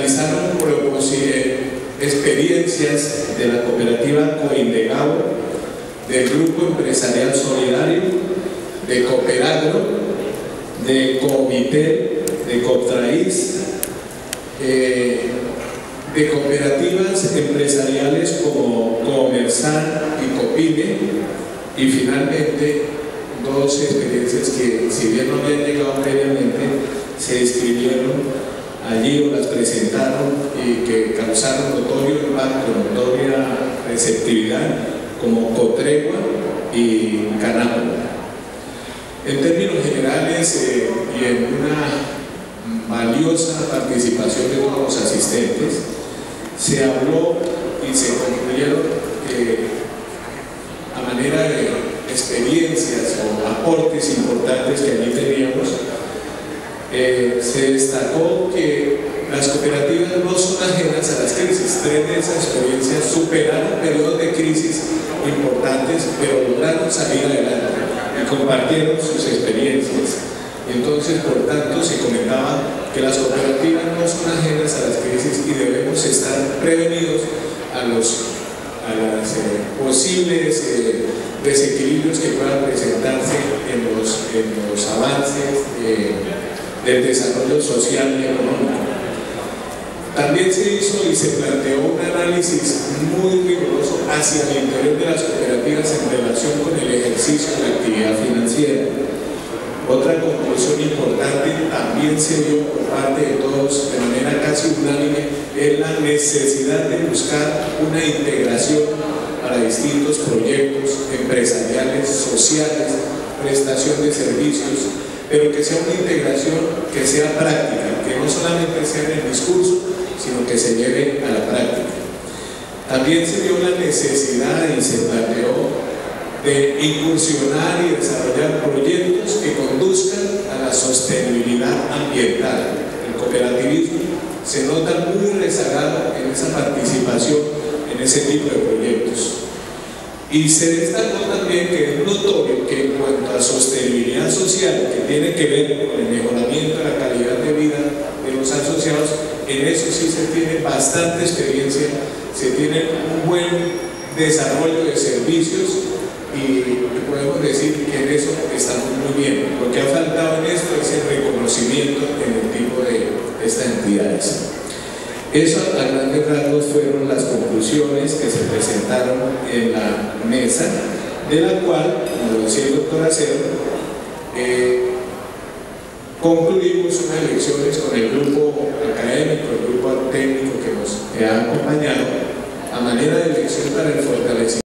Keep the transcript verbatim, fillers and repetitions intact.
analizaron experiencias de la cooperativa Coindegao, del Grupo Empresarial Solidario, de Cooperagro, de Comitel, de Coptraís, eh, de cooperativas empresariales como Comersan y Copine, y finalmente dos experiencias que, si bien no habían llegado previamente, se inscribieron allí o las presentaron y que causaron notorio impacto, notoria receptividad, como Cotregua y Canamo. En términos generales eh, y en una valiosa participación de todos los asistentes, se habló y se concluyeron que a manera de experiencias o aportes importantes que allí teníamos, eh, se destacó que las cooperativas no son ajenas a las crisis. Tres de esas experiencias superaron periodos de crisis importantes, pero lograron salir adelante y compartieron sus experiencias. Entonces, por tanto, se comentaba que las cooperativas no son ajenas a las crisis y debemos estar prevenidos a los a los eh, posibles eh, desequilibrios que puedan presentarse en los, en los avances eh, del desarrollo social y económico. También se hizo y se planteó un análisis muy riguroso hacia el interior de las cooperativas en relación con el ejercicio de la actividad financiera. Otra conclusión importante también se dio por parte de todos de manera casi unánime, es la necesidad de buscar una integración para distintos proyectos empresariales, sociales, prestación de servicios, pero que sea una integración que sea práctica, que no solamente sea en el discurso, sino que se lleve a la práctica. También se dio la necesidad y se planteó de incursionar y desarrollar proyectos que conduzcan a la sostenibilidad ambiental. El cooperativismo se nota muy rezagado en esa participación en ese tipo de proyectos. Y se destacó también que es notorio que en cuanto a sostenibilidad social, que tiene que ver con el mejoramiento de la calidad de vida de los asociados, en eso sí se tiene bastante experiencia, se tiene un buen desarrollo de servicios y podemos decir que en eso estamos muy bien. Lo que ha faltado en esto es el reconocimiento en el tipo de estas entidades. Eso a grandes rasgos fueron las conclusiones que se presentaron en la mesa, de la cual, como lo decía el doctor Acero, eh, concluimos unas elecciones con el grupo académico, el grupo técnico que nos ha acompañado, a manera de elección para el fortalecimiento